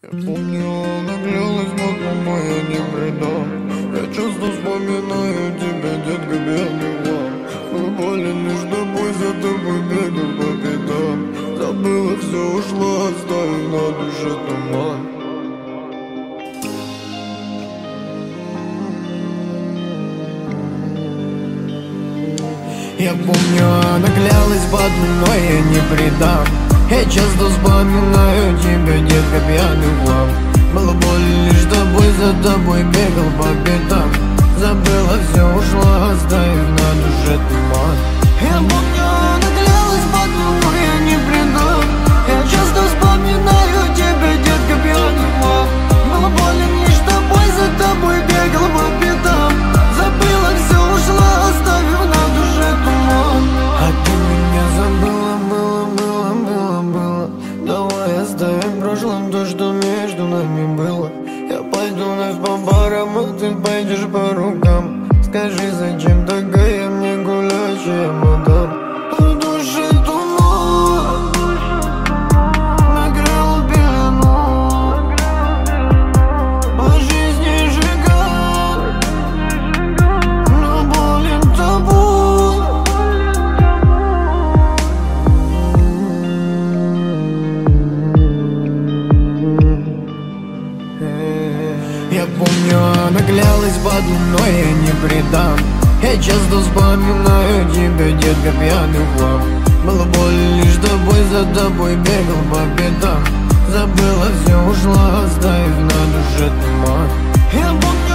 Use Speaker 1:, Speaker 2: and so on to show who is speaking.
Speaker 1: Я помню, она клялась, но я не предам. Я часто вспоминаю тебя, детка, белый вам. Мы были лишь тобой, за тобой бегал по пятам. Забыла, все ушла, оставив на душе туман. Я помню, она клялась под луной, я не предам. Я часто вспоминаю тебя, детка, пьяный влам. Было больно лишь тобой, за тобой бегал по пятам. Забыла, все ушла, оставив на душе туман. Я помню, она клялась под луной, я не предам. Я часто вспоминаю тебя, детка, пьяный влам. Было больно лишь тобой, за тобой бегал по пятам. Забыла, все ушла, оставив на душе туман. А ты меня забыла, было. Давай оставим в прошлом то, что между нами было. Я пойду вновь по барам, а ты пойдешь по рукам. Скажи, зачем такая мне гулящая мадам? В душе туман накрыл пелену, по жизни жигал, но болен тобой. Я помню, она клялась под луной, я не предам. Я часто вспоминаю тебя, детка, пьяный хлам. Было больно лишь тобой, за тобой бегал по пятам. Забыла, все ушла, оставив на душе туман. Я помню,